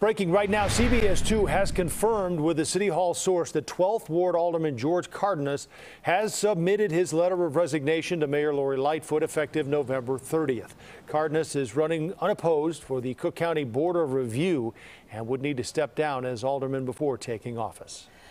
Breaking right now, CBS 2 has confirmed with a City Hall source that 12th Ward Alderman George Cardenas has submitted his letter of resignation to Mayor Lori Lightfoot effective November 30th. Cardenas is running unopposed for the Cook County Board of Review and would need to step down as alderman before taking office.